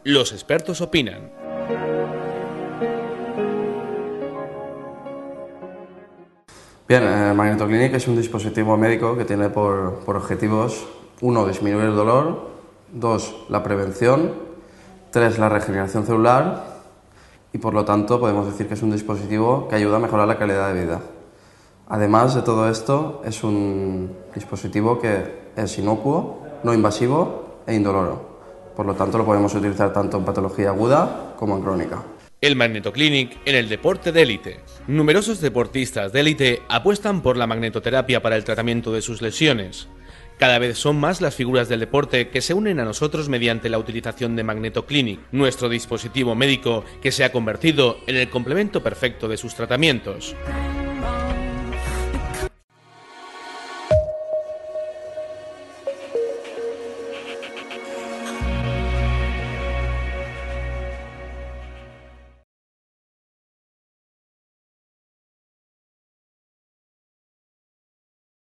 Los expertos opinan. Bien, MagnetoClinic es un dispositivo médico que tiene por objetivos 1. Disminuir el dolor, 2. La prevención, 3. La regeneración celular y por lo tanto podemos decir que es un dispositivo que ayuda a mejorar la calidad de vida. Además de todo esto, es un dispositivo que es inocuo, no invasivo e indoloro. Por lo tanto, lo podemos utilizar tanto en patología aguda como en crónica. El MagnetoClinic en el deporte de élite. Numerosos deportistas de élite apuestan por la magnetoterapia para el tratamiento de sus lesiones. Cada vez son más las figuras del deporte que se unen a nosotros mediante la utilización de MagnetoClinic, nuestro dispositivo médico que se ha convertido en el complemento perfecto de sus tratamientos.